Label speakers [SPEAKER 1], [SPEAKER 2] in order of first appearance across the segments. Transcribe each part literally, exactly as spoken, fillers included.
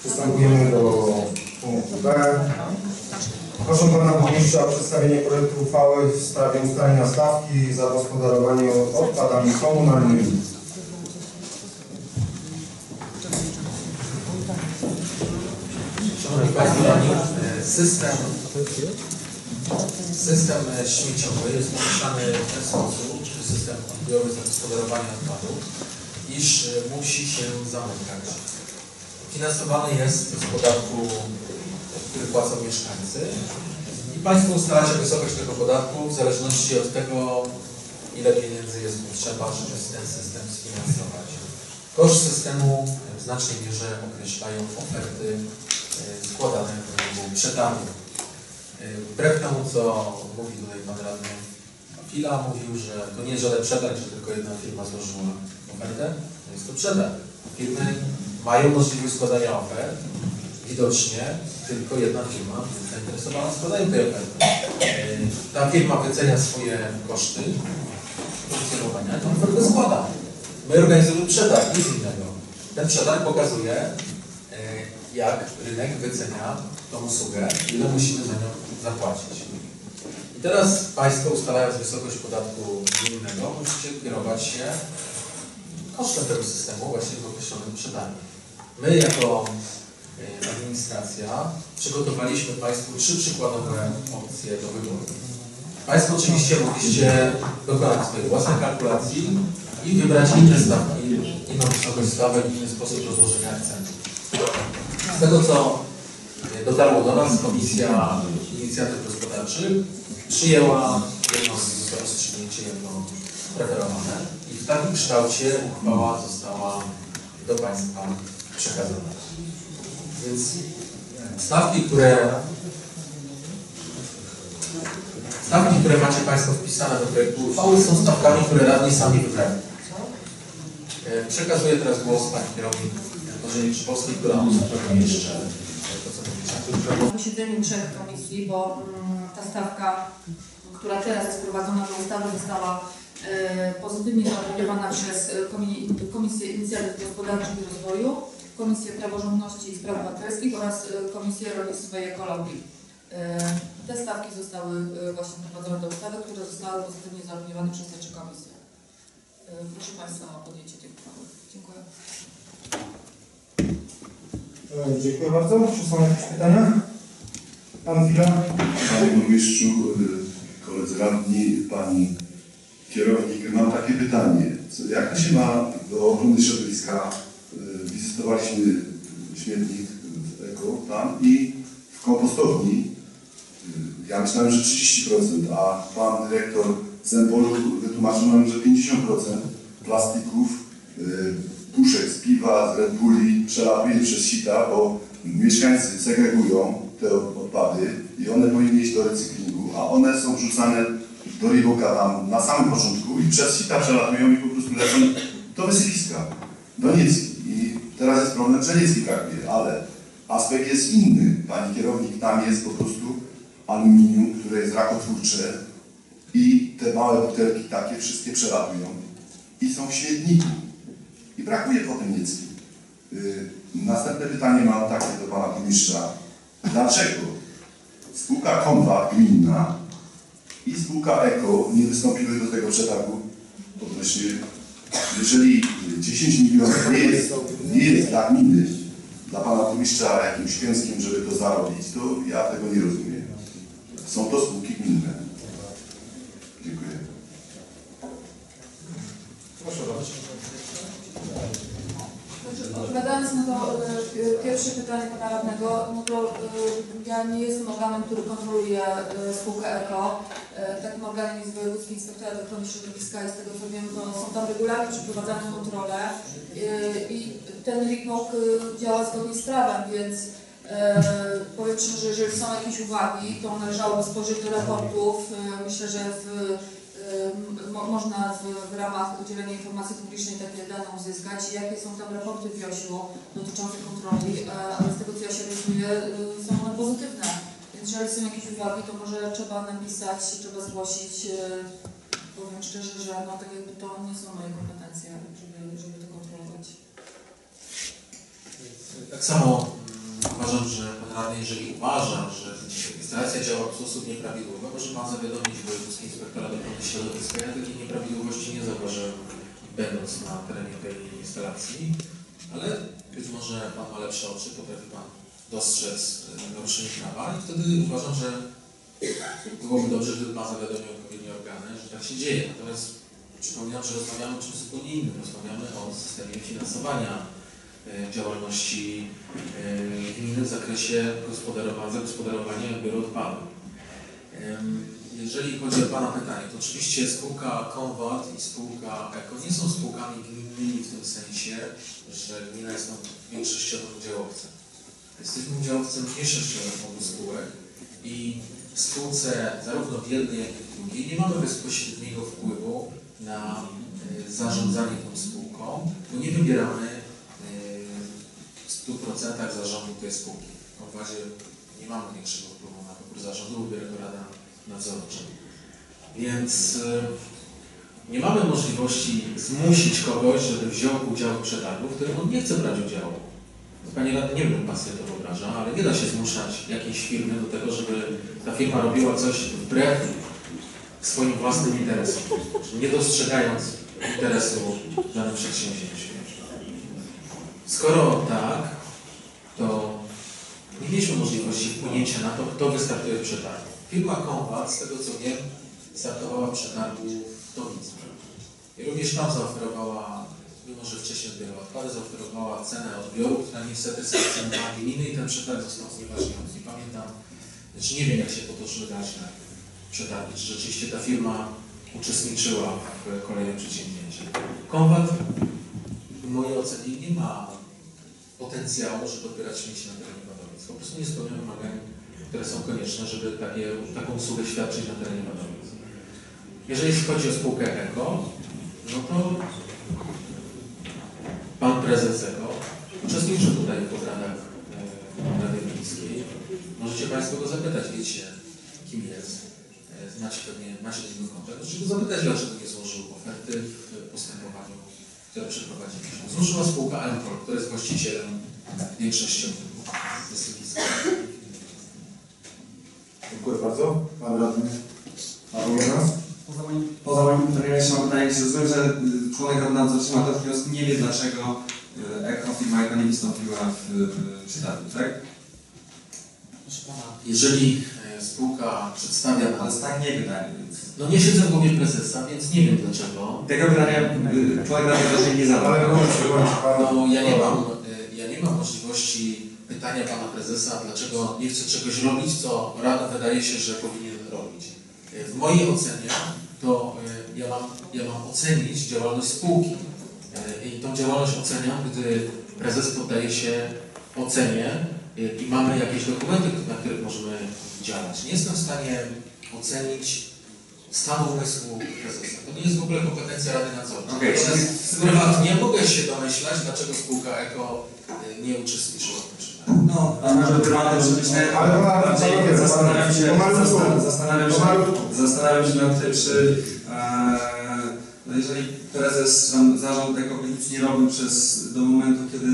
[SPEAKER 1] Przystępujemy do punktu B. Proszę Pana Burmistrza o przedstawienie projektu uchwały w sprawie ustalenia stawki za gospodarowanie odpadami komunalnymi.
[SPEAKER 2] Szanowni Państwo, system, system śmieciowy jest umieszczany w ten sposób, czy system odbioru zagospodarowania odpadów, iż musi się zamykać. Finansowany jest z podatku, który płacą mieszkańcy i Państwo ustalacie wysokość tego podatku w zależności od tego, ile pieniędzy jest potrzeba, żeby ten system sfinansować. Koszt systemu w znacznej mierze określają oferty składane w wyniku przetargu. Wbrew temu, co mówi tutaj Pan Radny Fila, mówił, że to nie jest żaden przetarg, że tylko jedna firma złożyła ofertę. To jest to przetarg. Firmy mają możliwość składania ofert. Widocznie tylko jedna firma jest zainteresowana składaniem tej oferty. Ta firma wycenia swoje koszty funkcjonowania, tę ofertę składa. My organizujemy przetarg, nic innego. Ten przetarg pokazuje, jak rynek wycenia tą usługę, ile musimy za nią zapłacić. I teraz Państwo, ustalając wysokość podatku gminnego, musicie kierować się kosztem tego systemu właśnie w określonym przetargu. My jako administracja przygotowaliśmy Państwu trzy przykładowe opcje do wyboru. Państwo oczywiście mogliście dokonać swojej własnej kalkulacji i wybrać inne stawki, inną wysokość stawek, inny sposób rozłożenia akcentów. Z tego, co dotarło do nas, Komisja Inicjatyw Gospodarczych przyjęła jedno z rozstrzygnięcie jako preferowane i w takim kształcie uchwała została do Państwa przekazana. Więc stawki, które stawki, które macie Państwo wpisane do projektu uchwały, są stawkami, które radni sami wybrali. Przekazuję teraz głos Pani kierownik Bożeni Przypolskiej, która uzupełni jeszcze to, co powiedziałem.
[SPEAKER 3] Na posiedzeniu trzech komisji, bo mm, ta stawka, która teraz jest wprowadzona do ustawy, została y, pozytywnie zaopiniowana przez komi Komisję Inicjatyw Gospodarczych i Rozwoju, Komisję Praworządności i Spraw Obywatelskich oraz y, Komisję Rolnictwa i Ekologii. Y, te stawki zostały y, właśnie wprowadzone do ustawy, które zostały pozytywnie zaopiniowane przez te trzy komisje. Y, proszę Państwa o podjęcie tej uchwały. Dziękuję.
[SPEAKER 1] Dziękuję bardzo. Czy są jakieś pytania? Pan Fila?
[SPEAKER 4] Panie Burmistrzu, koledzy radni, Pani kierownik, mam takie pytanie. Jak to się ma do ochrony środowiska? Wizytowaliśmy śmietnik w Eko tam i w kompostowni. Ja myślałem, że trzydzieści procent, a Pan dyrektor z Empolu wytłumaczył nam, że pięćdziesiąt procent plastików, puszek z piwa, z Red Bulli przelatuje przez sita, bo mieszkańcy segregują te odpady i one powinny iść do recyklingu, a one są wrzucane do Riboka tam na samym początku i przez sita przelatują i po prostu lecą do wysypiska, do Niecki. I teraz jest problem, że Niecki brakuje, ale aspekt jest inny. Pani kierownik, tam jest po prostu aluminium, które jest rakotwórcze i te małe butelki takie wszystkie przelatują i są w śmietniku. I brakuje potem Niecki. Yy, następne pytanie mam takie do Pana Burmistrza. Dlaczego spółka Konwa gminna i spółka Eko nie wystąpiły do tego przetargu? Odnośnie, jeżeli dziesięć milionów nie jest, nie jest dla gminy, dla Pana Burmistrza jakimś pięskiem, żeby to zarobić, to ja tego nie rozumiem. Są to spółki gminne. Dziękuję.
[SPEAKER 1] Proszę bardzo.
[SPEAKER 3] Odpowiadając na to y, pierwsze pytanie Pana Radnego, no to y, ja nie jestem organem, który kontroluje y, spółkę Eko. Y, takim organem jest Wojewódzki Inspektorat Ochrony Środowiska i z tego co wiem, to są tam regularnie przeprowadzane kontrole y, i ten RIPOK y, działa zgodnie z prawem, więc y, powiem szczerze, że jeżeli są jakieś uwagi, to należałoby spojrzeć do raportów. Y, myślę, że w Mo można w, w ramach udzielenia informacji publicznej takie dane uzyskać. Jakie są tam raporty w Wiosiu dotyczące kontroli, ale z tego co ja się orientuję, są one pozytywne. Więc jeżeli są jakieś uwagi, to może trzeba napisać, trzeba zgłosić. Powiem szczerze, że no, tak jakby to nie są moje kompetencje, żeby, żeby to kontrolować.
[SPEAKER 2] Tak samo uważam, że pan radny, jeżeli uważa, że instalacja działa w sposób nieprawidłowy, może pan zawiadomić wojewódzki inspektora ochrony środowiska. Ja takich nieprawidłowości nie zauważyłem, będąc na terenie tej instalacji, ale być może pan ma lepsze oczy, potrafi pan dostrzec naruszenie prawa i wtedy uważam, że byłoby dobrze, gdyby pan zawiadomił odpowiednie organy, że tak się dzieje. Natomiast przypominam, że rozmawiamy o czymś zupełnie innym. Rozmawiamy o systemie finansowania działalności gminy w zakresie gospodarowania, zagospodarowania i odbioru odpadów. Jeżeli chodzi o pana pytanie, to oczywiście spółka Conwalt i spółka Eko nie są spółkami gminnymi w tym sensie, że gmina jest tam większościowym udziałowcem. Jesteśmy udziałowcem mniejszościowym obu spółek i w spółce zarówno w jednej, jak i w drugiej nie mamy bezpośredniego wpływu na zarządzanie tą spółką, bo nie wybieramy w stu procentach zarządu tej spółki. W Conwadzie nie mamy większego wpływu na wybór zarządu, wybiera go Rada Nadzorcza. Więc nie mamy możliwości zmusić kogoś, żeby wziął udział w przetargu, w którym on nie chce brać udziału. Panie radny, nie wiem, jak pan sobie to wyobraża, ale nie da się zmuszać jakiejś firmy do tego, żeby ta firma robiła coś wbrew swoim własnym interesom, nie dostrzegając interesu w danym przedsięwzięciu. Skoro tak, to nie mieliśmy możliwości wpłynięcia na to, kto wystartuje w przetargu. Firma Conwalt, z tego co wiem, startowała w przetargu w Tomicy. I również tam zaoferowała, mimo że wcześniej odbierała odpady, zaoferowała cenę odbioru, która niestety sankcjonowała gminy i ten przetarg został znieważniony. Nie pamiętam, znaczy nie wiem, jak się potoczyły dalsze przetargi, czy rzeczywiście ta firma uczestniczyła w kolejnym przedsięwzięciu. Conwalt w mojej ocenie nie ma potencjału, żeby odbierać śmieci na terenie Wadowic. Po prostu nie spełnia wymagań, które są konieczne, żeby takie, taką usługę świadczyć na terenie Wadowic. Jeżeli chodzi o spółkę Eko, no to pan prezes Eko uczestniczył tutaj w obradach e, Rady Miejskiej. Możecie państwo go zapytać, wiecie, kim jest. E, znacie pewnie, macie z nim kontakt. Możecie go zapytać, dlaczego nie złożył oferty w postępowaniu, które przeprowadziliśmy. Złożyła spółka Empol, która jest właścicielem większościowym dystrybucji.
[SPEAKER 1] Dziękuję bardzo. Pan radny Paweł nas.
[SPEAKER 5] Poza moim, poza moim pytaniem jeszcze mam pytanie, czy rozumiem, że członek Rady Nadzorczej Mateusz Wnios nie wie, dlaczego Eko, firma Eko nie wystąpiła w przetargu, tak?
[SPEAKER 2] Proszę pana, jeżeli e, spółka przedstawia
[SPEAKER 5] Ale
[SPEAKER 2] nas,
[SPEAKER 5] jest tak nie pytanie, więc...
[SPEAKER 2] no nie siedzę w głowie prezesa, więc nie wiem dlaczego.
[SPEAKER 5] Tego pytania y, członek Rady Nadzorczej nie zadał.
[SPEAKER 1] Ale bądź, bądź pan.
[SPEAKER 2] No ja nie mam, e, ja nie mam możliwości pytania pana prezesa, dlaczego nie chce czegoś robić, co Rada wydaje się, że powinien robić. E, w mojej ocenie to e, ja, mam, ja mam ocenić działalność spółki. E, I tą działalność oceniam, gdy prezes poddaje się ocenie i mamy jakieś dokumenty, na których możemy działać. Nie jestem w stanie ocenić stanu umysłu prezesa. To nie jest w ogóle kompetencja Rady Nadzorczej.
[SPEAKER 5] Okay,
[SPEAKER 2] Natomiast prywatnie mogę się domyślać, dlaczego spółka Eko nie uczestniczyła w tym przetargu.
[SPEAKER 5] No, a może prywatne, żeby być
[SPEAKER 1] Ale pan-
[SPEAKER 5] bardziej
[SPEAKER 1] panowie,
[SPEAKER 5] zastanawiam się,
[SPEAKER 1] pomalutku.
[SPEAKER 5] zastan- zastanawiam się,
[SPEAKER 1] Pomalutku.
[SPEAKER 5] zastanawiam się nad tym, czy e, no jeżeli prezes, czy tam zarząd Eko nic nie robił przez, do momentu, kiedy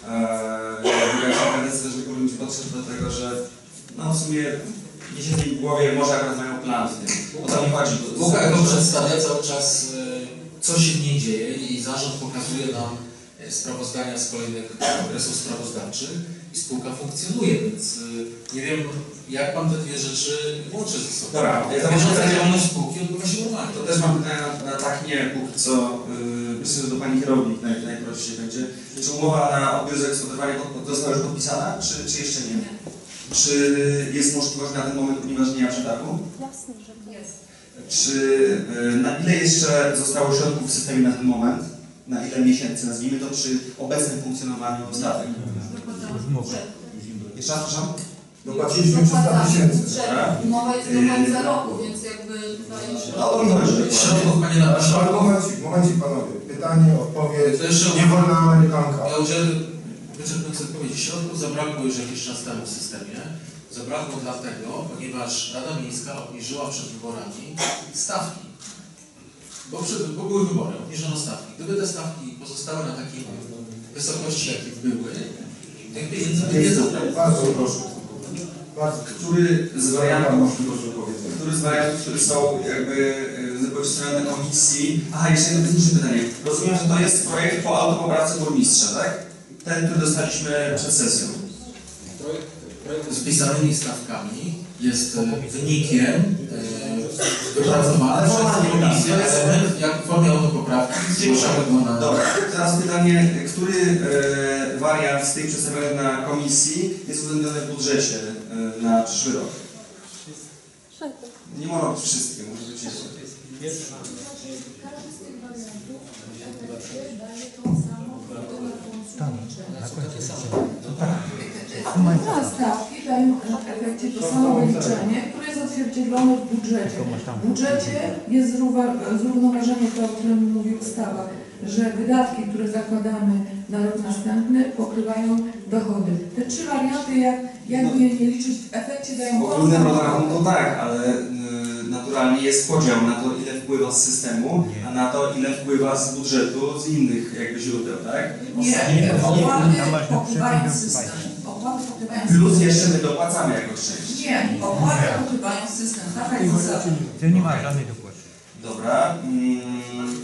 [SPEAKER 5] wygrała kadencja, żeby którymś podszedł do tego, że no w sumie nie siedzi w głowie, może akurat mają plan w tym. O to mi chodzi. bo-
[SPEAKER 2] Spółka Eko przedstawia cały czas, y, co się w niej dzieje i zarząd pokazuje nam y, sprawozdania z kolejnych okresów sprawozdawczych i spółka funkcjonuje, więc y, nie wiem, jak pan te dwie rzeczy łączy ze sobą.
[SPEAKER 5] Dobra, ja to
[SPEAKER 2] Bieżąca
[SPEAKER 5] może-
[SPEAKER 2] działalność spółki odbywa się normalnie.
[SPEAKER 5] To też mam pytanie na, na tak nie, póki co yy, myślę, że do Pani kierownik naj, najprościej będzie. Czy umowa na odbiór zagospodarowania pod- została już podpisana, czy, czy jeszcze nie? Czy jest możliwość na ten moment unieważnienia przetargu?
[SPEAKER 6] Jasne, że
[SPEAKER 3] Jest.
[SPEAKER 5] Czy yy, na ile jeszcze zostało środków w systemie na ten moment? Na ile miesięcy, nazwijmy to, przy obecnym funkcjonowaniu stawek? Jeszcze raz, przepraszam?
[SPEAKER 1] Dopłaciliśmy trzysta tysięcy.
[SPEAKER 3] Umowa jest do końca roku, więc jakby wydaje mi się, że...
[SPEAKER 5] No to mi chodzi.
[SPEAKER 2] Środków, panie
[SPEAKER 1] Ale
[SPEAKER 2] Natasza,
[SPEAKER 1] momencik, momencik panowie. Pytanie, odpowiedź.
[SPEAKER 2] To jeszcze-
[SPEAKER 1] Niewolna Amerykanka.
[SPEAKER 2] ja udzielę wyczerpującej odpowiedzi. Środków zabrakło już jakiś czas temu w systemie. Zabrakło dlatego, ponieważ Rada Miejska obniżyła przed wyborami stawki. Bo, przed, bo były wybory, obniżono stawki. Gdyby te stawki pozostały na takiej wysokości, jakie były, Tych pieniędzy my nie zabrali.
[SPEAKER 1] Bardzo proszę. Bardzo.
[SPEAKER 5] Który z
[SPEAKER 1] Pan
[SPEAKER 5] wariantów,
[SPEAKER 1] możliwość wypowiedzenia.
[SPEAKER 5] który z wariantów, które są jakby e, zapozycjonowane na komisji... Aha, jeszcze jedno techniczne pytanie. Rozumiem, że to jest projekt po autopoprawce burmistrza, tak? Ten, który dostaliśmy przed sesją.
[SPEAKER 2] Projekt, projekt z pisanymi stawkami jest e, wynikiem e, wypracowanym przez komisję, ale my jak w formie autopoprawki zgłaszamy go na...
[SPEAKER 5] Dobra, teraz pytanie, który e, wariant z tych przedstawionych na komisji jest uwzględniony w budżecie e, na przyszły rok? Nie mogą być wszystkie, może być jeszcze.
[SPEAKER 3] Każdy z tych wariantów daje tą samą Te stawki dają w efekcie to samo wyliczenie, które jest odzwierciedlone w budżecie. W budżecie jest zrównoważenie, to o którym mówi ustawa, że wydatki, które zakładamy na rok następny, pokrywają dochody. Te trzy warianty, jak, jakby je nie liczyć, w efekcie dają to
[SPEAKER 5] Ogólnym
[SPEAKER 3] samo.
[SPEAKER 5] rozrachunku tak, ale y, naturalnie jest podział na to, ile wpływa z systemu, a na to, ile wpływa z budżetu, z innych jakby źródeł, tak?
[SPEAKER 3] Nie, opłaty pokrywają system. Opłaty pokrywają system.
[SPEAKER 5] Plus jeszcze my dopłacamy jakąś część.
[SPEAKER 3] Nie, opłaty pokrywają system. Taka jest zasada.
[SPEAKER 6] To nie ma żadnej dopłaty.
[SPEAKER 5] Dobra. Mm.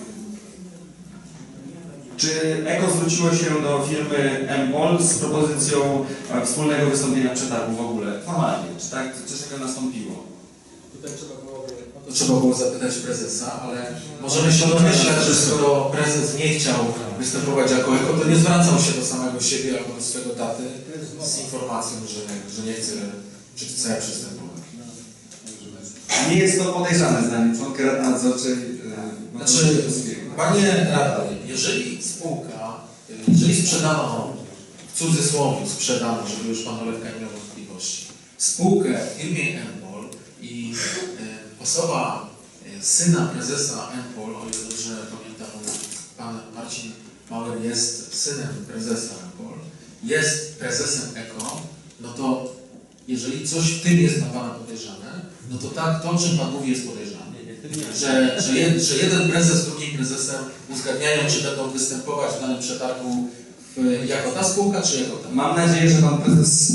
[SPEAKER 5] Czy Eko zwróciło się do firmy M P O L z propozycją e, wspólnego wystąpienia przetargu w ogóle? Formalnie. Czy tak coś takiego nastąpiło?
[SPEAKER 2] Tutaj trzeba było, no to trzeba było zapytać prezesa, ale możemy się domyślać, że skoro prezes nie chciał występować jako Eko, to nie zwracał się do samego siebie albo do swojego taty z informacją, że, że nie chce, czy chce przystępować.
[SPEAKER 5] Nie jest to podejrzane zdaniem członka Rady Nadzorczej. E,
[SPEAKER 2] Znaczy, panie radny, jeżeli spółka, jeżeli sprzedano, w cudzysłowie sprzedano, żeby już pan Olewka nie miał wątpliwości, spółkę firmie M P O L i e, osoba e, syna prezesa M P O L, o ile dobrze pamiętam, pan Marcin Mauer jest synem prezesa M P O L, jest prezesem Eko, no to jeżeli coś w tym jest na pana podejrzane, no to tak, to o czym pan mówi jest podejrzane. Że, że, jed, że jeden prezes z drugim prezesem uzgadniają, czy będą występować w danym przetargu w, jako ta spółka, czy jako ta.
[SPEAKER 5] Mam nadzieję, że pan prezes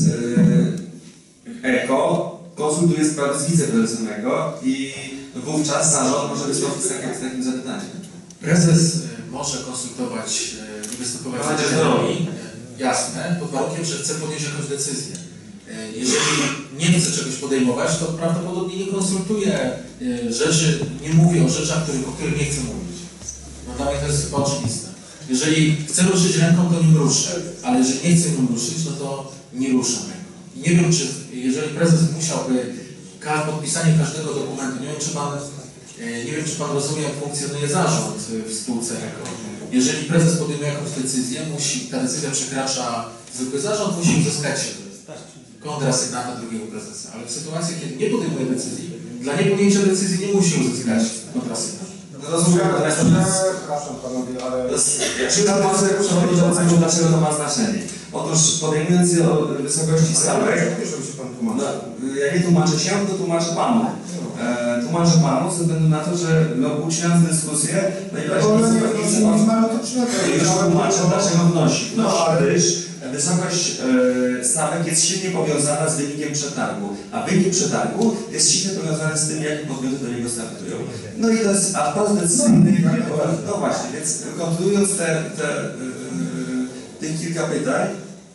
[SPEAKER 5] e, Eko konsultuje sprawy z wiceprezesem Eko i wówczas zarząd może wystąpić z takim, z takim zapytaniem.
[SPEAKER 2] Prezes e, może konsultować e, i występować z wiceprezesami, jasne, pod warunkiem, że chce podjąć jakąś decyzję. Jeżeli nie chce czegoś podejmować, to prawdopodobnie nie konsultuje rzeczy, nie mówi o rzeczach, których, o których nie chce mówić. No dla mnie to jest chyba oczywiste. Jeżeli chce ruszyć ręką, to nim ruszę, ale jeżeli nie chce nim ruszyć, no to nie ruszam ręką. I nie wiem, czy jeżeli prezes musiałby podpisanie każdego dokumentu, nie wiem, czy pan, nie wiem, czy pan rozumie, jak funkcjonuje zarząd w spółce Eko. Jeżeli prezes podejmuje jakąś decyzję, musi, ta decyzja przekracza zwykły zarząd, musi uzyskać kontrasygnata drugiego prezesa. Ale w sytuacji, kiedy nie podejmuje decyzji, dla niepodjęcia decyzji nie musi uzyskać kontrasygnata.
[SPEAKER 5] Rozumiem, natomiast
[SPEAKER 1] Przepraszam panowie, ale...
[SPEAKER 5] czytam może przewodniczącego, dlaczego to ma znaczenie. Otóż podejmując je o wysokości stawek,
[SPEAKER 1] żeby się pan tłumaczył.
[SPEAKER 5] no, jak nie tłumaczę się, to tłumaczę panu. E, tłumaczę panu ze względu na to, że no, ucinając dyskusję, najważniejsze jest już tłumaczę, dlaczego wnosi.
[SPEAKER 1] No, ale...
[SPEAKER 5] Gdyż wysokość e, stawek jest silnie powiązana z wynikiem przetargu, a wynik przetargu jest silnie powiązany z tym, jakie podmioty do niego startują. No i to jest a wprost decyzyjny, no, no właśnie, więc kontynuując te, te, e, tych kilka pytań,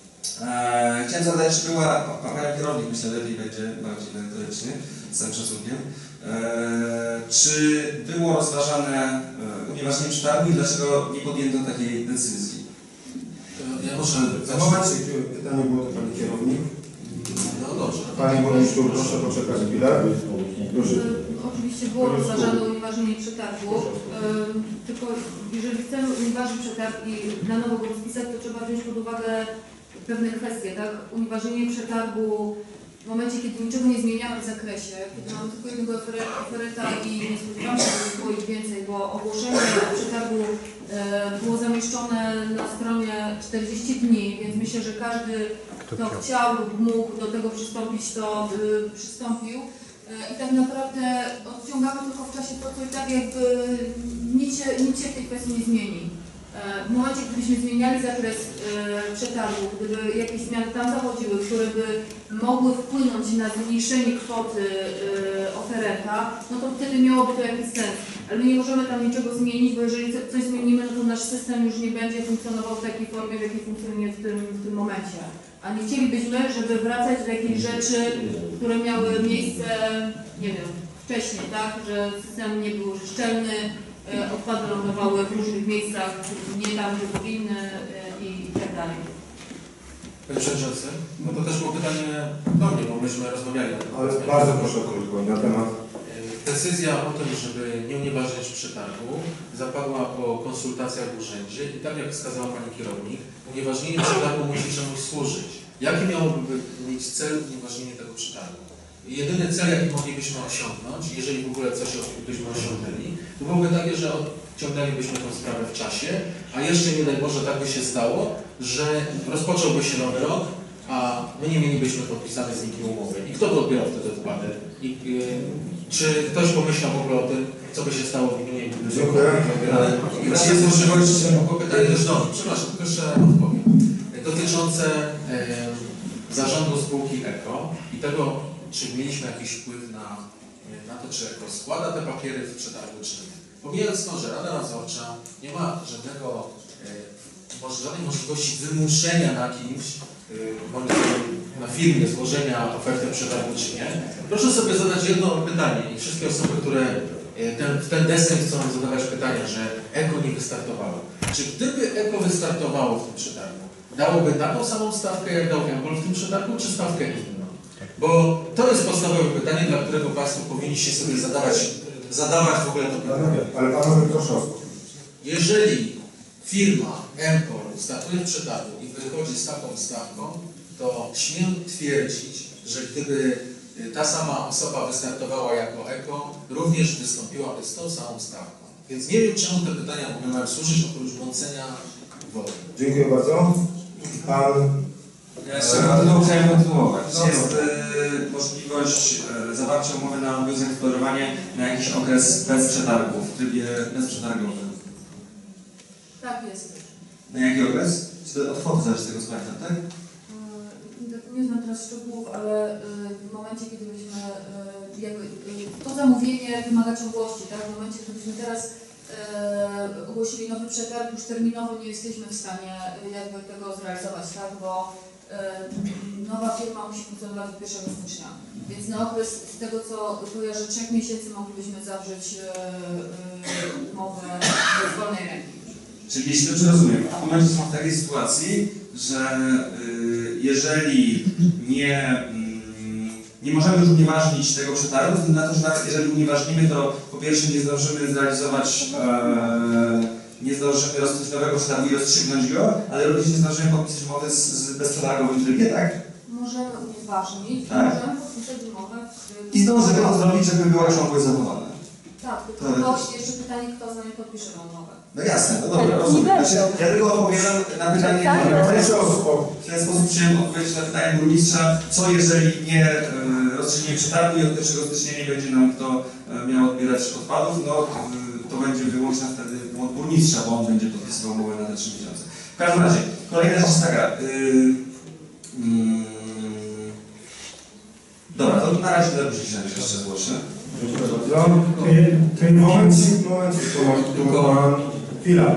[SPEAKER 5] e, chciałem zadać, czy była, pan kierownik myślę lepiej będzie, bardziej merytorycznie, z całym szacunkiem, e, czy było rozważane e, unieważnienie przetargu i dlaczego nie podjęto takiej decyzji?
[SPEAKER 2] Ja może...
[SPEAKER 1] Za moment, pytanie było do pani kierownik.
[SPEAKER 2] No dobrze.
[SPEAKER 1] Panie burmistrzu, proszę poczekać chwilę. Proszę.
[SPEAKER 3] Oczywiście było rozważane unieważnienie przetargu, yy, tylko jeżeli chcemy unieważnić przetarg i na nowo go rozpisać, to trzeba wziąć pod uwagę pewne kwestie, tak? Unieważnienie przetargu w momencie, kiedy niczego nie zmieniamy w zakresie, kiedy mamy tylko jednego oferenta i nie spodziewamy się, żeby było ich więcej, bo ogłoszenie przetargu e, było zamieszczone na stronie czterdzieści dni, więc myślę, że każdy, kto chciał lub mógł do tego przystąpić, to y, przystąpił. E, I tak naprawdę odciągamy tylko w czasie to, co i tak jakby nic się, nic się w tej kwestii nie zmieni. W momencie, gdybyśmy zmieniali zakres e, przetargu, gdyby jakieś zmiany tam zachodziły, które by mogły wpłynąć na zmniejszenie kwoty e, oferenta, no to wtedy miałoby to jakiś sens. Ale my nie możemy tam niczego zmienić, bo jeżeli co- coś zmienimy, no to nasz system już nie będzie funkcjonował w takiej formie, w jakiej funkcjonuje w tym, w tym momencie. A nie chcielibyśmy, żeby wracać do jakichś rzeczy, które miały miejsce, nie wiem, wcześniej, tak? Że system nie był szczelny, e, odpady lądowały w różnych miejscach, nie tam, gdzie powinny e, i, i tak dalej.
[SPEAKER 2] Panie Przewodniczący, no to też było pytanie do mnie, bo myśmy rozmawiali na ten
[SPEAKER 1] Ale
[SPEAKER 2] temat.
[SPEAKER 1] bardzo proszę krótko na temat.
[SPEAKER 2] Decyzja o tym, żeby nie unieważniać przetargu, zapadła po konsultacjach w urzędzie i tak jak wskazała Pani kierownik, unieważnienie przetargu musi czemuś służyć. Jaki miałoby mieć cel unieważnienie tego przetargu? Jedyny cel, jaki moglibyśmy osiągnąć, jeżeli w ogóle coś byśmy osiągnęli, to byłoby takie, że odciągnęlibyśmy tę sprawę w czasie, a jeszcze nie daj Boże tak by się stało, że rozpocząłby się nowy rok, a my nie mielibyśmy podpisanej z nikim umowy. I kto by odbierał wtedy odpady? I, yy, czy ktoś pomyślał w ogóle o tym, co by się stało w gminie?
[SPEAKER 1] Dziękuję.
[SPEAKER 2] I właśnie jest możliwość, bo pytanie też do mnie, przepraszam, tylko jeszcze odpowiem. Dotyczące e, zarządu spółki Eko i tego, czy mieliśmy jakiś wpływ na, na to, czy Eko składa te papiery w przetargu, czy nie. Pomijając to, że Rada Nadzorcza nie ma żadnego, e, może żadnej możliwości wymuszenia na kimś, bądź na firmie złożenia oferty przetargu czy nie, proszę sobie zadać jedno pytanie i wszystkie osoby, które ten, w ten deseń chcą zadawać pytania, że Eko nie wystartowało. Czy gdyby Eko wystartowało w tym przetargu, dałoby taką samą stawkę, jak dał Empol w tym przetargu, czy stawkę inną? Bo to jest podstawowe pytanie, dla którego Państwo powinniście sobie zadawać, zadawać w ogóle to pytanie.
[SPEAKER 1] Ale panowie proszę o spokój.
[SPEAKER 2] Jeżeli firma Empol startuje w przetargu i wychodzi z taką stawką, to śmiem twierdzić, że gdyby ta sama osoba wystartowała jako Eko, również wystąpiłaby z tą samą stawką. Więc nie wiem, czemu te pytania w ogóle mają służyć oprócz błądzenia wody.
[SPEAKER 1] Dziękuję bardzo. Pan...
[SPEAKER 5] Ja jeszcze bardzo chciałem kontynuować.
[SPEAKER 1] No,
[SPEAKER 5] Jest e, możliwość e, zawarcia umowy na obowiązek gospodarowania na jakiś okres bez przetargu, w trybie bezprzetargowym.
[SPEAKER 3] Tak jest.
[SPEAKER 5] Na jaki okres? Czy to od kwoty zależy z tego sprawdzam, tak?
[SPEAKER 3] Nie znam teraz szczegółów, ale w momencie, kiedy byśmy, jakby, to zamówienie wymaga ciągłości, tak? W momencie, gdybyśmy teraz ogłosili nowy przetarg, już terminowo nie jesteśmy w stanie jakby tego zrealizować, tak? Bo nowa firma musi funkcjonować do pierwszego stycznia. Więc na okres, z tego co kojarzę, trzech miesięcy moglibyśmy zawrzeć umowę z wolnej ręki.
[SPEAKER 5] Czyli jeśli dobrze rozumiem, w tym momencie są w takiej sytuacji, że y, jeżeli nie, y, nie możemy już unieważnić tego przetargu, ze względu na to, że nawet jeżeli unieważnimy, to po pierwsze nie zdążymy zrealizować, e, nie zdążymy rozpocząć nowego przetargu i rozstrzygnąć go, ale również nie zdążymy podpisać umowy z, z bezprzetargowym trybie, tak?
[SPEAKER 3] Możemy unieważnić,
[SPEAKER 5] Tak.
[SPEAKER 3] możemy podpisać umowę. w-
[SPEAKER 5] I zdążymy to zrobić, żeby była ciągłość zachowana.
[SPEAKER 3] Tak,
[SPEAKER 5] To
[SPEAKER 3] tylko
[SPEAKER 5] jest-
[SPEAKER 3] to jeszcze pytanie, kto z nami podpisze tę umowę.
[SPEAKER 5] No jasne, no dobra, rozumiem. Znaczy, ja tylko odpowiadam na pytanie,
[SPEAKER 1] Proszę o spokój.
[SPEAKER 5] w ten sposób chciałem odpowiedzieć na pytanie burmistrza, co jeżeli nie e, rozstrzygniemy przetargu i od pierwszego stycznia nie będzie nam kto e, miał odbierać odpadów, no e, to będzie wyłączna wtedy pomoc burmistrza, bo on będzie podpisywał umowę na te trzy miesiące. W każdym razie, kolejna rzecz jest taka. Y, mm, dobra, to na razie tyle muszę jeszcze zgłoszę.
[SPEAKER 1] Dziękuję bardzo. W tym momencie, momencie, tu pan chwila.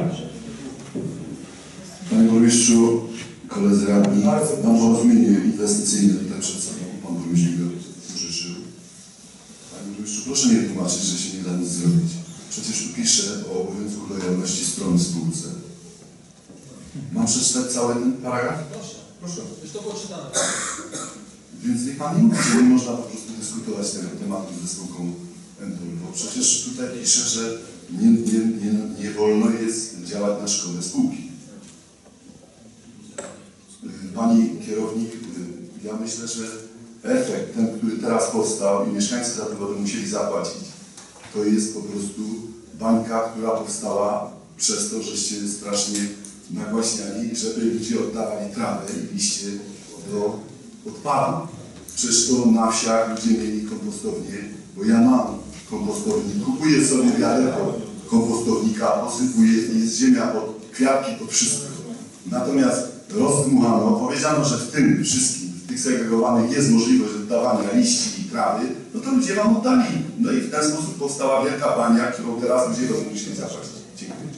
[SPEAKER 4] Panie burmistrzu, koledzy radni,
[SPEAKER 1] Bardzo
[SPEAKER 4] mam
[SPEAKER 1] proszę.
[SPEAKER 4] porozumienie inwestycyjne tutaj przed sobą. Pan burmistrz mi go użyczył. Panie burmistrzu, proszę nie tłumaczyć, że się nie da nic zrobić. Przecież tu piszę o obowiązku lojalności strony spółce. Mam przeczytać cały ten paragraf?
[SPEAKER 2] Proszę,
[SPEAKER 1] Proszę.
[SPEAKER 2] już to było czytane.
[SPEAKER 4] Więc niech pan nie mówi, że nie można po prostu dyskutować tego tematu ze spółką Empol, bo przecież tutaj pisze, że nie, nie, nie, nie wolno jest działać na szkodę spółki. Pani kierownik, ja myślę, że efekt, ten, który teraz powstał i mieszkańcy za to będą musieli zapłacić, to jest po prostu bańka, która powstała przez to, żeście strasznie nagłaśniali, żeby ludzie oddawali trawę i liście do odpadu. Przecież to na wsiach ludzie mieli kompostownię, bo ja mam kompostownik, kupuję sobie wiaderko kompostownika, posypuję i jest ziemia pod kwiatki, pod wszystko. Natomiast rozdmuchano, powiedziano, że w tym wszystkim, w tych segregowanych jest możliwość oddawania liści i trawy, no to ludzie wam oddali. No i w ten sposób powstała wielka bania, którą teraz ludzie będą musieli zapłacić. Dziękuję.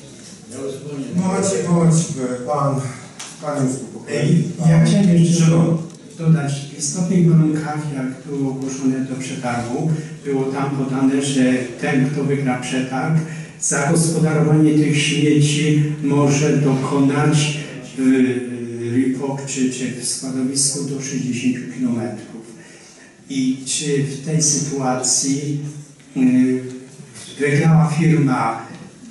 [SPEAKER 1] Momencik, momencik, pan, panie uspokoi.
[SPEAKER 6] Ej, Ja chciałem jeszcze dodać, w istotnych warunkach, jak było ogłoszone do przetargu, było tam podane, że ten, kto wygra przetarg, zagospodarowanie tych śmieci może dokonać w RIPOK czy, czy w składowisku do sześćdziesięciu kilometrów. I czy w tej sytuacji y, wygrała firma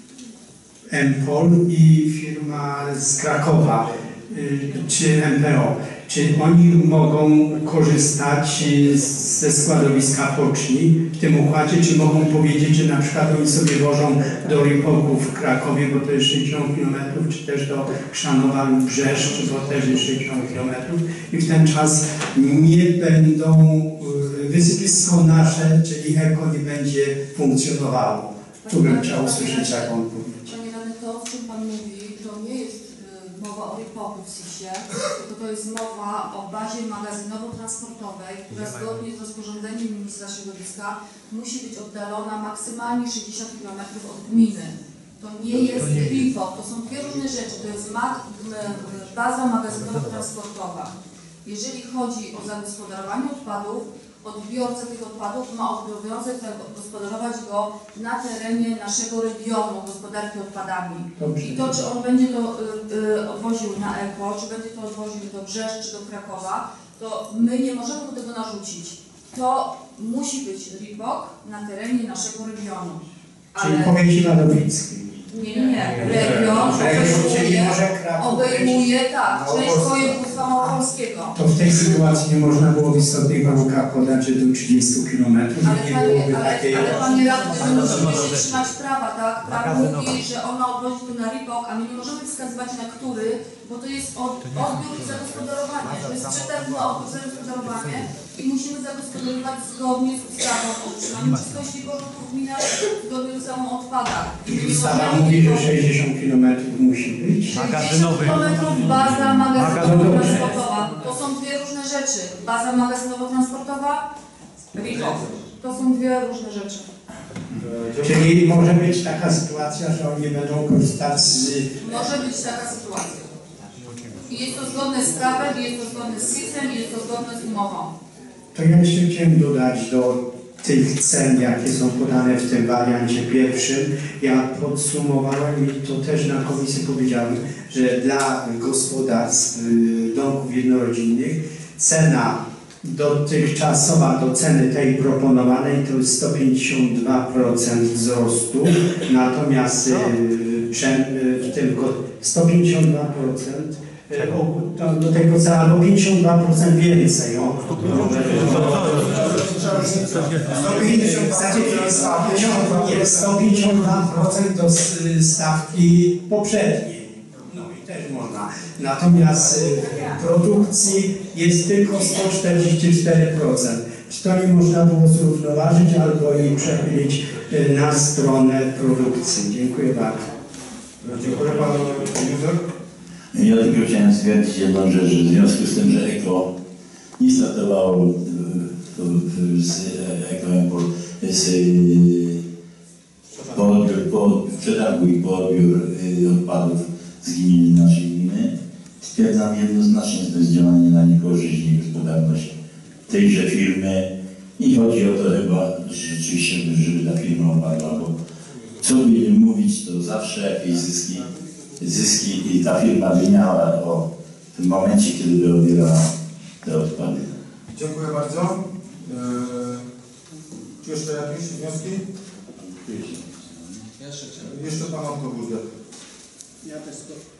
[SPEAKER 6] M-Pol i firma z Krakowa, y, czy M P O, czy oni mogą korzystać ze składowiska poczni w tym układzie, czy mogą powiedzieć, że na przykład oni sobie wożą do Ripoku w Krakowie, bo to jest sześćdziesiąt kilometrów, czy też do Chrzanowa lub Brzeszcz, bo też jest sześćdziesiąt kilometrów i w ten czas nie będą, wysypisko nasze, czyli eko nie będzie funkcjonowało. Tu bym chciał usłyszeć, jak on powiedzieć.
[SPEAKER 3] Panie radny, to o czym Pan mówi, to nie jest y, mowa o RIPOK-u w sisie, tylko to jest mowa o bazie magazynowo-transportowej, która zgodnie z rozporządzeniem ministra środowiska musi być oddalona maksymalnie sześćdziesiąt kilometrów od gminy. To nie jest RIPOK, to są dwie różne rzeczy, to jest mag, m, baza magazynowo-transportowa. Jeżeli chodzi o zagospodarowanie odpadów, odbiorca tych odpadów ma obowiązek gospodarować go na terenie naszego regionu gospodarki odpadami. I to, czy on będzie to y, y, odwoził na eko, czy będzie to odwoził do Brzeszcz, czy do Krakowa, to my nie możemy mu tego narzucić. To musi być RIPOK na terenie naszego regionu.
[SPEAKER 6] Czyli powieci wadowickiej.
[SPEAKER 3] Nie, nie, nie. Region obejmuje, obejmuje tak, część województwa małopolskiego.
[SPEAKER 6] To w tej sytuacji nie można było w istotnych warunkach podać, że do trzydziestu kilometrów
[SPEAKER 3] Ale,
[SPEAKER 6] nie
[SPEAKER 3] panie,
[SPEAKER 6] byłoby
[SPEAKER 3] ale,
[SPEAKER 6] takiej...
[SPEAKER 3] ale panie radny, my musimy się trzymać prawa, tak? Prawo mówi, że on ma odwozić tu na RIPOK, a my nie możemy wskazywać na który, bo to jest od, odbiór i zagospodarowanie. To jest przetarg na odbiór i zagospodarowanie i musimy zagospodarować zgodnie z ustawą o utrzymaniu czystości porządku w gminach, zgodnie z ustawą o odpadach.
[SPEAKER 6] I ustawa mówi, że sześćdziesiąt kilometrów musi być.
[SPEAKER 3] sześćdziesiąt kilometrów baza magazynowo-transportowa. To są dwie różne rzeczy. Baza magazynowo-transportowa, RIPOK. To są dwie różne rzeczy.
[SPEAKER 6] Czyli może być taka sytuacja, że oni będą korzystać z...
[SPEAKER 3] Może być taka sytuacja. I jest to zgodne z prawem, i jest to zgodne z sisem, i jest to zgodne z umową.
[SPEAKER 6] To ja jeszcze chciałem dodać do tych cen, jakie są podane w tym wariancie pierwszym. Ja podsumowałem i to też na komisji powiedziałem, że dla gospodarstw, domków jednorodzinnych cena dotychczasowa do ceny tej proponowanej to jest sto pięćdziesiąt dwa procent wzrostu, natomiast w tym sto pięćdziesiąt dwa procent do tego celu, albo pięćdziesiąt dwa procent więcej. O, sto pięćdziesiąt dwa procent do stawki poprzedniej. No i też można. Natomiast w produkcji jest tylko sto czterdzieści cztery procent. Czy to nie można było zrównoważyć albo i przechylić na stronę produkcji? Dziękuję bardzo.
[SPEAKER 1] Dziękuję panu Józef.
[SPEAKER 7] Ja tylko chciałem stwierdzić jedną rzecz, że w związku z tym, że Eko nie startowało z Eko z po odbiór, po przetargu i po odbiór odpadów z gminy naszej gminy, stwierdzam jednoznacznie, że to jest działanie na niekorzyść i gospodarność tejże firmy i chodzi o to chyba rzeczywiście, żeby ta firma upadła, bo co by nie mówić, to zawsze jakieś zyski zyski i ta firma by miała o w tym momencie, kiedy by odbierała te odpady.
[SPEAKER 1] Dziękuję bardzo. Eee, czy jeszcze jakieś wnioski?
[SPEAKER 2] Jeszcze chciałem.
[SPEAKER 1] Jeszcze pan autobus.
[SPEAKER 8] Ja też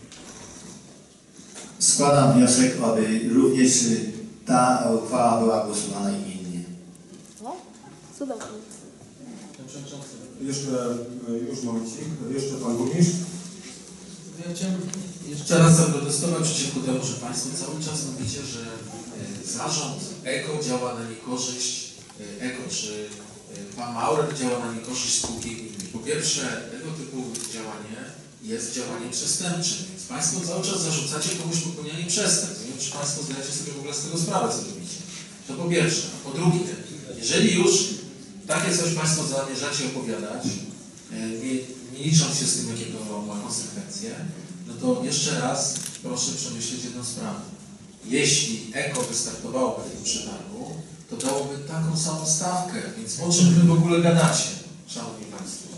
[SPEAKER 8] składam wniosek, aby również ta uchwała była głosowana imiennie.
[SPEAKER 3] No, cudownie.
[SPEAKER 1] Jeszcze, już momencik. Jeszcze pan burmistrz.
[SPEAKER 2] Ja chciałem jeszcze raz zaprotestować przeciwko temu, że Państwo cały czas mówicie, że zarząd Eko działa na niekorzyść Eko, czy Pan Maurer działa na niekorzyść spółki gminnej. Po pierwsze, tego typu działanie jest działaniem przestępczym. Więc Państwo cały czas zarzucacie komuś popełnianie przestępstw. Nie wiem, czy Państwo zdajecie sobie w ogóle z tego sprawę, co robicie. To po pierwsze. A po drugie, jeżeli już takie coś Państwo zamierzacie opowiadać, nie, nie licząc się z tym, jakie to ma konsekwencje, no to jeszcze raz proszę przemyśleć jedną sprawę. Jeśli Eko wystartowało w tym przetargu, to dałoby taką samą stawkę, więc o czym Wy w ogóle gadacie, Szanowni Państwo?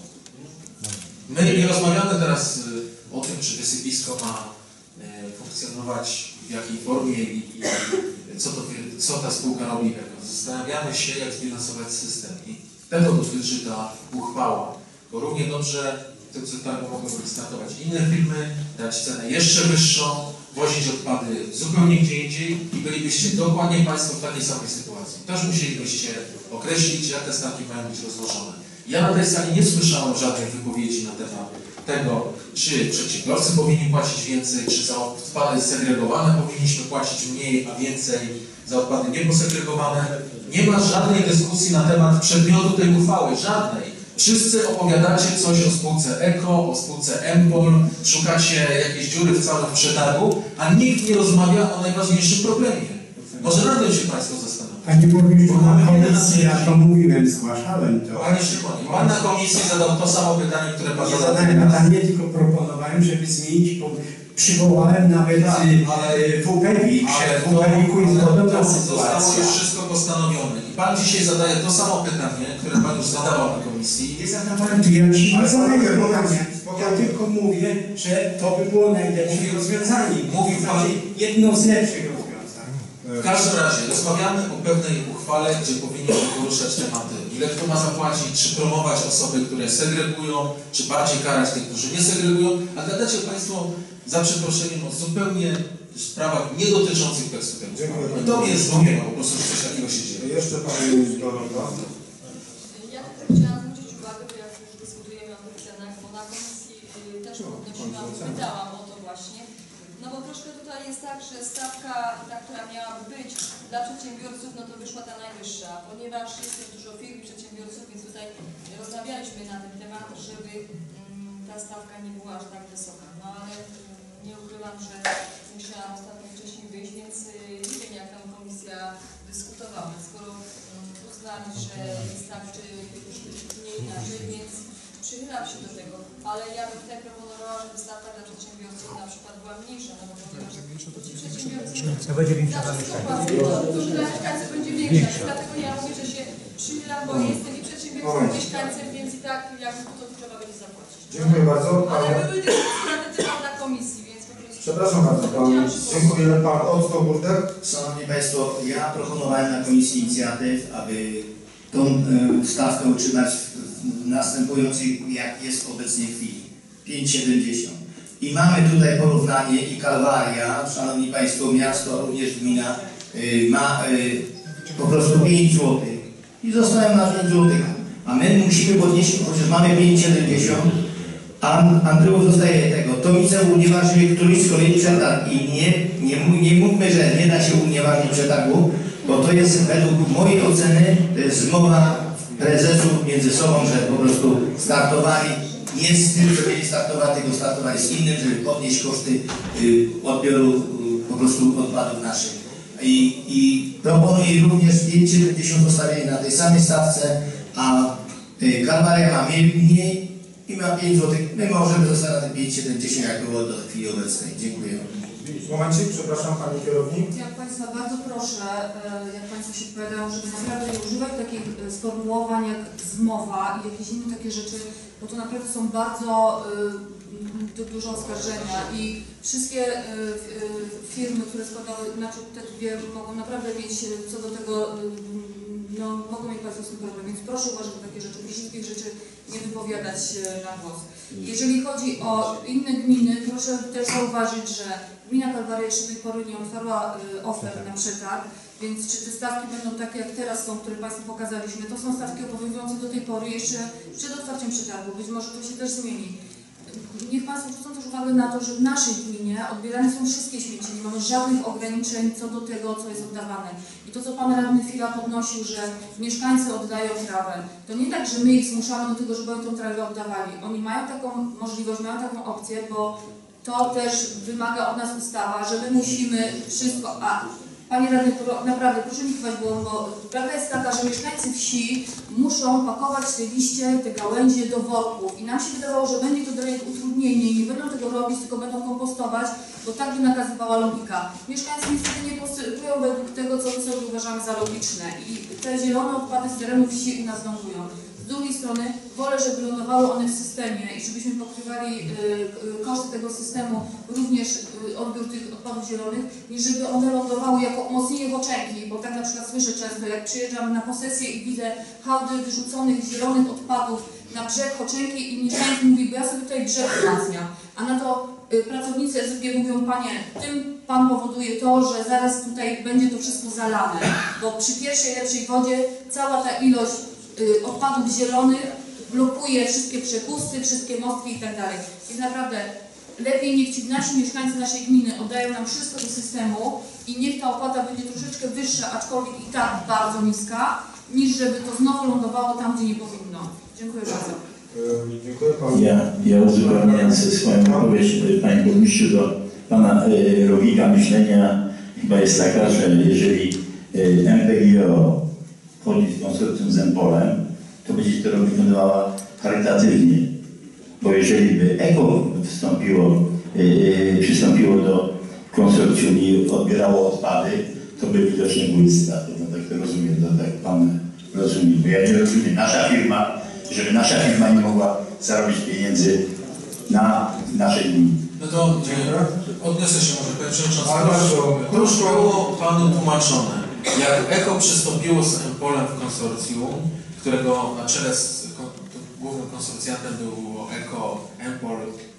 [SPEAKER 2] My nie rozmawiamy teraz y, o tym, czy wysypisko ma y, funkcjonować w jakiej formie i, i co, to, co ta spółka robi. Zastanawiamy się, jak zbilansować system i tego dotyczy ta uchwała. Bo równie dobrze w tym przetargu mogą wystartować inne firmy, dać cenę jeszcze wyższą, wozić odpady zupełnie gdzie indziej i bylibyście dokładnie Państwo w takiej samej sytuacji. Też musielibyście określić, jak te stawki mają być rozłożone. Ja na tej sali nie słyszałem żadnych wypowiedzi na temat tego, czy przedsiębiorcy powinni płacić więcej, czy za odpady segregowane powinniśmy płacić mniej, a więcej za odpady nieposegregowane. Nie ma żadnej dyskusji na temat przedmiotu tej uchwały, żadnej. Wszyscy opowiadacie coś o spółce Eko, o spółce M-Pol, szukacie jakiejś dziury w całym przetargu, a nikt nie rozmawia o najważniejszym problemie. Może nad tym się Państwo zastanowią.
[SPEAKER 6] Panie Burmistrzu, na komisji ja to mówiłem, zgłaszałem to.
[SPEAKER 2] Panie Szymonie, Pan na komisji zadał to samo pytanie, które Pan
[SPEAKER 6] Nie
[SPEAKER 2] zadał
[SPEAKER 6] zadałem
[SPEAKER 2] teraz.
[SPEAKER 6] pytanie, tylko proponowałem, żeby zmienić, bo przywołałem nawet
[SPEAKER 2] Tak,
[SPEAKER 6] y,
[SPEAKER 2] ale-
[SPEAKER 6] y, w Upewik,
[SPEAKER 2] Ale
[SPEAKER 6] w Upewiku jest podobna
[SPEAKER 2] to zostało
[SPEAKER 6] sytuacja.
[SPEAKER 2] już wszystko postanowione. I Pan dzisiaj zadaje to samo pytanie, które Pan już zadawał na komisji.
[SPEAKER 6] Nie zadawałem, to ja ci nie
[SPEAKER 1] Ale
[SPEAKER 6] zadaję
[SPEAKER 1] spokojnie,
[SPEAKER 6] pytania.
[SPEAKER 1] spokojnie.
[SPEAKER 6] Ja tylko mówię, że to by było najlepsze
[SPEAKER 2] Mówił-
[SPEAKER 6] rozwiązanie.
[SPEAKER 2] mówił
[SPEAKER 6] To
[SPEAKER 2] pan-
[SPEAKER 6] znaczy jedno z lepszych rozwiązań.
[SPEAKER 2] W każdym razie rozmawiamy o pewnej uchwale, gdzie powinniśmy poruszać tematy. Ile kto ma zapłacić, czy promować osoby, które segregują, czy bardziej karać tych, którzy nie segregują, a gadacie Państwo za przeproszeniem o zupełnie sprawach nie dotyczących tekstu tego.
[SPEAKER 1] Dziękuję.
[SPEAKER 2] I to mnie zdumieva po prostu, że coś takiego się dzieje.
[SPEAKER 1] Jeszcze Pani Dorota.
[SPEAKER 9] Ja tylko chciałam zwrócić uwagę, bo jak już dyskutujemy o tych cenach, bo na komisji y, też podnosiłam, pytałam o to właśnie. No bo troszkę tutaj jest tak, że stawka, ta, która miałaby być dla przedsiębiorców, no to wyszła ta najwyższa, ponieważ jest też dużo firm i przedsiębiorców, więc tutaj rozmawialiśmy na ten temat, żeby mm, ta stawka nie była aż tak wysoka. No ale y, nie ukrywam, że musiałam ostatnio wcześniej wyjść, więc y, nie wiem, jak tam komisja dyskutowała. Skoro y, uznali, że jest tak, czy nie inaczej, więc przychylam się do tego, ale ja bym tutaj proponowała, żeby stawka dla przedsiębiorców na przykład była mniejsza, no bo ponieważ ci przedsiębiorcy
[SPEAKER 10] To będzie większa
[SPEAKER 9] za
[SPEAKER 10] dla
[SPEAKER 9] wszystko
[SPEAKER 10] mieszkańców.
[SPEAKER 9] płacą, to dla mieszkańców będzie większa, dlatego ja mówię, że się przychylam, bo jestem i przedsiębiorcą, i mieszkańcem, więc i tak jakby to trzeba będzie zapłacić.
[SPEAKER 1] Dziękuję bardzo.
[SPEAKER 9] Ale
[SPEAKER 1] Panie...
[SPEAKER 9] były dyskusje na ten temat na komisji, więc po prostu...
[SPEAKER 1] Przepraszam bardzo, Pan. Dziękuję. Pan Otto Gurdek.
[SPEAKER 8] Szanowni Państwo, ja proponowałem na Komisji Inicjatyw, aby tą e, stawkę utrzymać w następującej, jak jest w obecnej chwili, pięć siedemdziesiąt. I mamy tutaj porównanie i Kalwaria, Szanowni Państwo, miasto, również gmina y, ma y, po prostu pięć złotych i zostają na pięć złotych, a my musimy podnieść, chociaż mamy pięć siedemdziesiąt, a Andrzeju zostaje tego. To mi się unieważni któryś z kolei przetarg i nie, nie, nie mówmy, że nie da się unieważnić przetargu, bo to jest według mojej oceny to jest zmowa prezesów między sobą, że po prostu startowali nie z tym, że mieli startować, tylko startowali z innym, żeby podnieść koszty y, odbioru y, po prostu odpadów naszych. I, i proponuję również pięć siedemdziesiąt zostawienie na tej samej stawce, a y, Kalwaria ma mniej, mniej i ma pięć złotych. My możemy zostać na tym pięć siedemdziesiąt, jak było do chwili obecnej. Dziękuję.
[SPEAKER 1] Momencik, przepraszam Pani Kierownik.
[SPEAKER 3] Ja Państwa bardzo proszę, e, jak Państwo się wypowiadają, żeby naprawdę nie używać takich e, sformułowań jak zmowa i jakieś inne takie rzeczy, bo to naprawdę są bardzo e, du- duże oskarżenia i wszystkie e, f- e, firmy, które składały, znaczy te dwie mogą naprawdę mieć e, co do tego, e, no mogą mieć Państwo z tym problem, więc proszę uważać na takie rzeczy, wszystkich rzeczy nie wypowiadać e, na głos. Jeżeli chodzi o inne gminy, proszę też zauważyć, że gmina Kalwaria jeszcze do tej pory nie otwarła y, ofert na przetarg, więc czy te stawki będą takie jak teraz są, które Państwu pokazaliśmy, to są stawki obowiązujące do tej pory jeszcze przed otwarciem przetargu, być może to się też zmieni. Niech Państwo zwrócą też uwagę na to, że w naszej gminie gminie odbierane są wszystkie śmieci, nie mamy żadnych ograniczeń co do tego, co jest oddawane. I to, co Pan Radny Fila podnosił, że mieszkańcy oddają trawę, to nie tak, że my ich zmuszamy do tego, żeby oni tą trawę oddawali. Oni mają taką możliwość, mają taką opcję, bo to też wymaga od nas ustawa, że my musimy wszystko... A, Panie Radny, naprawdę proszę mi kiwać głową, bo prawda jest taka, że mieszkańcy wsi muszą pakować te liście, te gałęzie do worków i nam się wydawało, że będzie to dla nich utrudnienie i nie będą tego robić, tylko będą kompostować, bo tak by nakazywała logika. Mieszkańcy niestety nie postępują według tego, co my sobie uważamy za logiczne i te zielone odpady z terenu wsi u nas lądują. Z drugiej strony wolę, żeby lądowały one w systemie i żebyśmy pokrywali y, y, koszty tego systemu, również y, odbiór tych odpadów zielonych, niż żeby one lądowały jako umocnienie Choczęgi, bo tak na przykład słyszę często, jak przyjeżdżam na posesję i widzę hałdy wyrzuconych zielonych odpadów na brzeg Choczęgi i mieszkańcy mówi, bo ja sobie tutaj brzeg wzmacniam, a na to y, pracownicy S W G mówią, panie, tym pan powoduje to, że zaraz tutaj będzie to wszystko zalane, bo przy pierwszej lepszej wodzie cała ta ilość odpadów zielonych blokuje wszystkie przepusty, wszystkie mostki i tak dalej. Więc naprawdę lepiej niech ci nasi mieszkańcy naszej gminy oddają nam wszystko do systemu i niech ta opłata będzie troszeczkę wyższa, aczkolwiek i tak bardzo niska, niż żeby to znowu lądowało tam, gdzie nie powinno. Dziękuję bardzo.
[SPEAKER 1] Yy, dziękuję Panu.
[SPEAKER 7] Ja, ja uzupełniając swoją odpowiedź, Panie Burmistrzu, do Pana y, logika myślenia chyba jest taka, że jeżeli y, M P G O wchodzi w konsorcjum z Empolem, to będzie to wykonywała charytatywnie. Bo jeżeli by Eko wstąpiło, yy, przystąpiło do konsorcjum i odbierało odpady, to by widocznie były straty. No tak to rozumiem, to tak Pan rozumie. Bo ja nie rozumiem, nasza firma, żeby nasza firma nie mogła zarobić pieniędzy na naszej linii.
[SPEAKER 2] No to e, odniosę się może, Panie Przewodniczący.
[SPEAKER 1] Ale bardzo
[SPEAKER 2] To już było Panu tłumaczone. Jak Eko przystąpiło z Empolem w konsorcjum, którego na czele z głównym konsorcjantem było Eko, Empol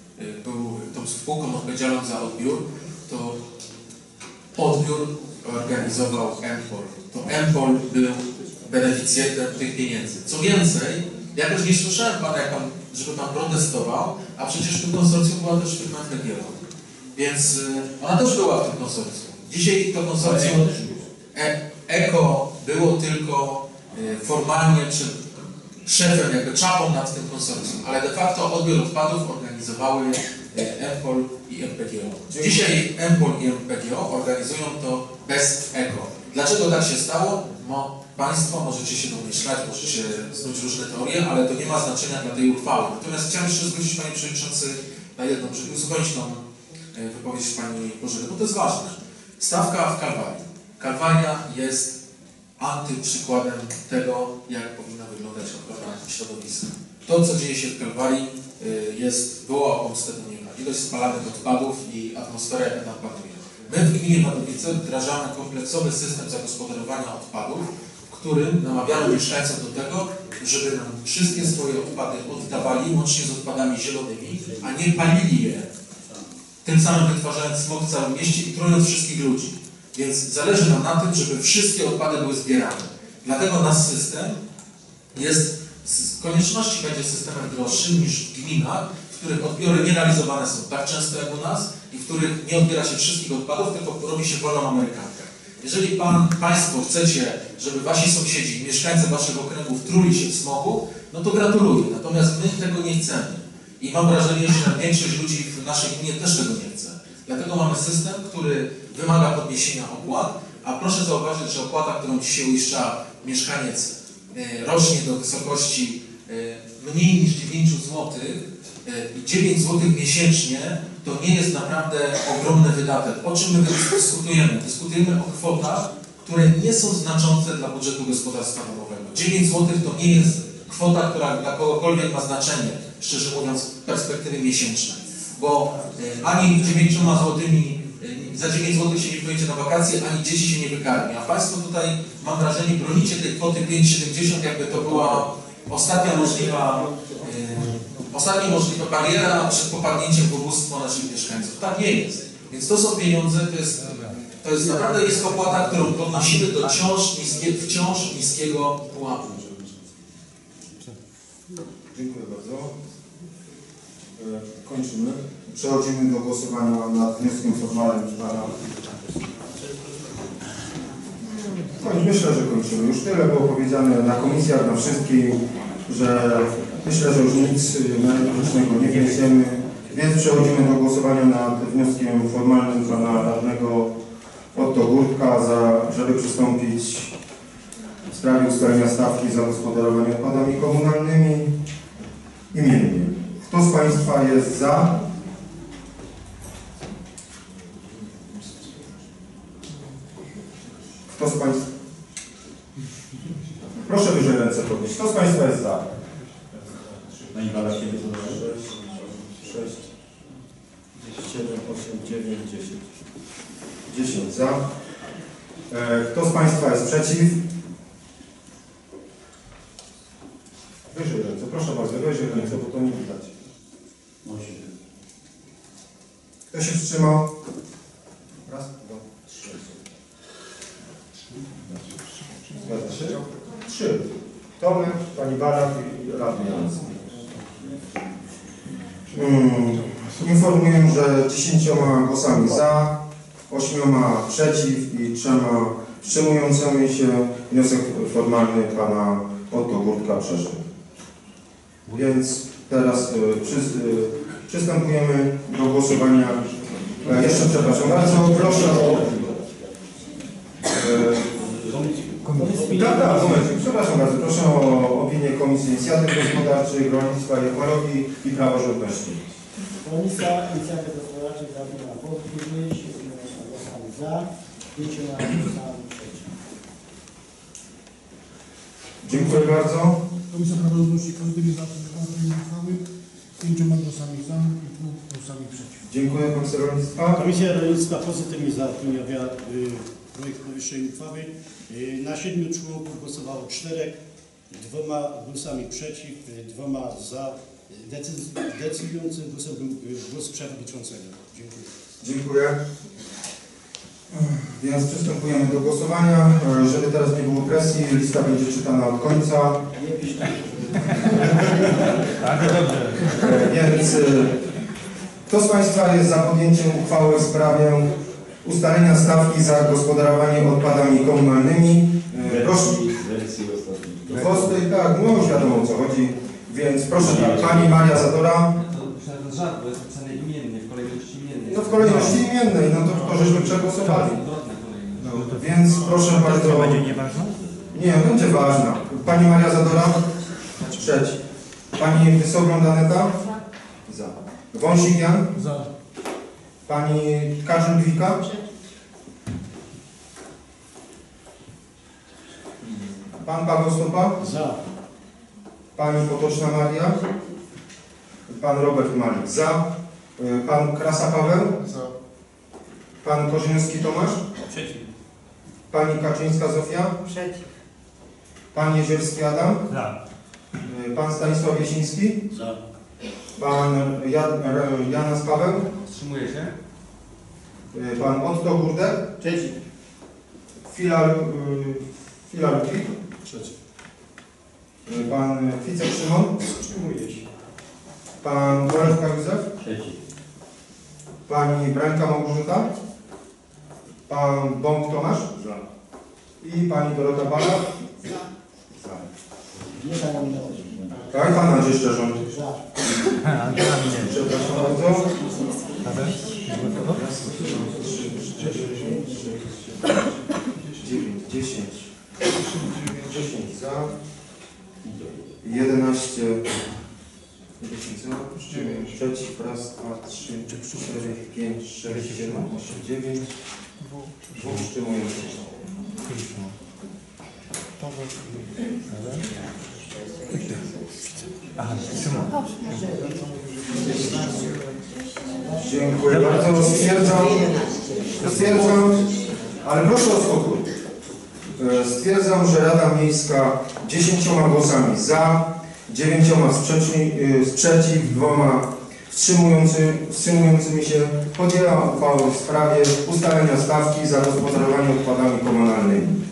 [SPEAKER 2] był tą spółką odpowiedzialną za odbiór, to odbiór organizował Empol. To Empol był beneficjentem tych pieniędzy. Co więcej, jakoś nie słyszałem Pana, jak pan, żeby Pan protestował, a przecież w tym konsorcjum była też firma M P G O. Więc ona też była w tym konsorcjum. Dzisiaj to konsorcjum E Eko było tylko y, formalnie przed szefem, jakby czapą nad tym konsorcjum, ale de facto odbiór odpadów organizowały y, Empol i M P G O. Dzisiaj Empol i M P G O organizują to bez Eko. Dlaczego tak się stało? No, Państwo możecie się domyślać, możecie snuć różne teorie, ale to nie ma znaczenia dla tej uchwały. Natomiast chciałem jeszcze zwrócić Panie Przewodniczący na jedną, żeby uzupełnić tą y, wypowiedź Pani Bożeny, bo to jest ważne. Stawka w Kalwarii. Kalwaria jest antyprzykładem tego, jak powinna wyglądać ochrona środowiska. To, co dzieje się w Kalwarii, jest, była pomstą nieba. Ilość spalanych odpadów i atmosferę nam panuje. My w gminie Wadowice wdrażamy kompleksowy system zagospodarowania odpadów, w którym namawiamy mieszkańców do tego, żeby nam wszystkie swoje odpady oddawali, łącznie z odpadami zielonymi, a nie palili je, tym samym wytwarzając smog w całym mieście i trując wszystkich ludzi. Więc zależy nam na tym, żeby wszystkie odpady były zbierane. Dlatego nasz system jest, z konieczności będzie systemem droższym niż w gminach, w których odbiory nie realizowane są tak często jak u nas i w których nie odbiera się wszystkich odpadów, tylko robi się wolną amerykankę. Jeżeli pan, Państwo chcecie, żeby Wasi sąsiedzi, mieszkańcy Waszych okręgów truli się w smogu, no to gratuluję. Natomiast my tego nie chcemy. I mam wrażenie, że większość ludzi w naszej gminie też tego nie chce. Dlatego mamy system, który wymaga podniesienia opłat, a proszę zauważyć, że opłata, którą dzisiaj uiszcza mieszkaniec, rośnie do wysokości mniej niż dziewięć złotych i dziewięć złotych miesięcznie to nie jest naprawdę ogromny wydatek. O czym my dyskutujemy? Dyskutujemy o kwotach, które nie są znaczące dla budżetu gospodarstwa domowego. dziewięć złotych to nie jest kwota, która dla kogokolwiek ma znaczenie, szczerze mówiąc, z perspektywy miesięcznej. Bo ani dziewięcioma złotymi, za dziewięć złotych się nie pojedzie na wakacje, ani dzieci się nie wykarmi. A Państwo tutaj, mam wrażenie, bronicie tej kwoty pięć siedemdziesiąt, jakby to była ostatnia możliwa, yy, ostatnia możliwa bariera przed popadnięciem w ubóstwo naszych mieszkańców. Tak nie jest. Więc to są pieniądze, to jest, to jest naprawdę jest opłata, którą podnosimy do wciąż, niskie, wciąż niskiego pułapu.
[SPEAKER 1] Dziękuję bardzo. Kończymy. przechodzimy do głosowania nad wnioskiem formalnym pana. Koń, myślę, że kończymy. Już tyle było powiedziane na komisjach, na wszystkim, że myślę, że już nic merytorycznego nie wniesiemy, więc przechodzimy do głosowania nad wnioskiem formalnym pana radnego Otto Gurtka, za, żeby przystąpić w sprawie ustalenia stawki za gospodarowanie odpadami komunalnymi imiennie. Kto z Państwa jest za? Kto z Państwa? Proszę wyżej ręce podnieść. Kto z Państwa jest za?
[SPEAKER 7] Pani Bala się
[SPEAKER 1] sześć, siedem, osiem, dziewięć, dziesięć. dziesięć za. E, Kto z Państwa jest przeciw? Wyżej ręce, proszę bardzo, wyżej ręce, bo to nie widać. Kto się wstrzymał? Raz, dwa, trzy. Zgadza się? Trzy. Tomek, pani Barak i radny Janicki. Hmm. Informuję, że dziesięcioma głosami za, ośmioma przeciw i trzema wstrzymującymi się wniosek formalny pana Otto Gurtka przeszedł. Więc teraz y, przy, y, przystępujemy do głosowania. E, jeszcze przepraszam bardzo, proszę o... E, tak, tak, momencik, przepraszam bardzo, proszę o opinię Komisji Inicjatyw Gospodarczych, Rolnictwa i Ekologii i Praworządności.
[SPEAKER 10] Komisja Inicjatyw Gospodarczych zabrała podpowiedź, siedmioma głosami za, pięcioma głosami przeciw.
[SPEAKER 1] Dziękuję bardzo.
[SPEAKER 11] Komisja Praworządności pozytywnie zaopiniowała uchwały, pięcioma głosami za i dwoma głosami przeciw.
[SPEAKER 1] Dziękuję. Komisja Rolnictwa.
[SPEAKER 10] Komisja Rolnictwa pozytywnie zaopiniowała y, projekt powyższej uchwały. Y, na siedmiu członków głosowało czterech, dwoma głosami przeciw, y, dwoma za. Decyz- decydującym głosem był y, głos przewodniczącego. Dziękuję.
[SPEAKER 1] Dziękuję. Więc przystępujemy do głosowania. Żeby teraz nie było presji, lista będzie czytana od końca.
[SPEAKER 10] Nie pisz tak.
[SPEAKER 1] Bardzo dobrze. Więc kto z Państwa jest za podjęciem uchwały w sprawie ustalenia stawki za gospodarowanie odpadami komunalnymi? Proszę. W ostrej, tak, no już wiadomo o co chodzi. Więc proszę, Pani Maria Zadora.
[SPEAKER 5] To jest żart, bo jest napisane imiennie, w kolejności imiennej.
[SPEAKER 1] No w kolejności imiennej, no to, to żeśmy przegłosowali. No, więc proszę bardzo.
[SPEAKER 6] To będzie nieważne?
[SPEAKER 1] Nie, będzie ważna. Pani Maria Zadora? Przeciw. Pani Wysogląd Aneta? Za. Wąsik Jan?
[SPEAKER 11] Za.
[SPEAKER 1] Pani Kaczyn-Dwika? Pan Paweł Stopa?
[SPEAKER 10] Za.
[SPEAKER 1] Pani Potoczna Maria? Pan Robert Malik? Za. Pan Krasa Paweł?
[SPEAKER 11] Za.
[SPEAKER 1] Pan Korzyński Tomasz?
[SPEAKER 5] Przeciw.
[SPEAKER 1] Pani Kaczyńska Zofia?
[SPEAKER 10] Przeciw.
[SPEAKER 1] Pan Jezierski Adam?
[SPEAKER 6] Za.
[SPEAKER 1] Pan Stanisław Jasiński?
[SPEAKER 10] Za.
[SPEAKER 1] Pan Jan, Janas Paweł?
[SPEAKER 5] Wstrzymuje się?
[SPEAKER 1] Pan Otto Gurdek?
[SPEAKER 10] Przeciw.
[SPEAKER 1] Filar, Filar Wit?
[SPEAKER 11] Przeciw.
[SPEAKER 1] Pan Ficek Szymon?
[SPEAKER 10] Wstrzymuje się.
[SPEAKER 1] Pan Golewka Józef?
[SPEAKER 7] Przeciw.
[SPEAKER 1] Pani Brańka Małgorzata? Pan Bąk Tomasz?
[SPEAKER 10] Za.
[SPEAKER 1] I Pani Dorota Bala?
[SPEAKER 10] Za. Nie dało mi
[SPEAKER 1] Tak, Pan Andrzej Szczerząd.
[SPEAKER 10] Za.
[SPEAKER 1] Przepraszam bardzo. dziewięć, dziesięć. dziesięć za. jedenaście. dziesięć za. dziewięć przeciw. Raz, dwa, trzy, cztery, pięć, sześć, siedem, osiem, dziewięć. Dwóch wstrzymujących. Dziękuję bardzo. Stwierdzam, stwierdzam, ale proszę o spokój. Stwierdzam, że Rada Miejska dziesięcioma głosami za, dziewięcioma sprzeczni, sprzeciw, dwoma wstrzymujący, wstrzymującymi się podjęła uchwałę w sprawie ustalenia stawki za gospodarowanie odpadami komunalnymi.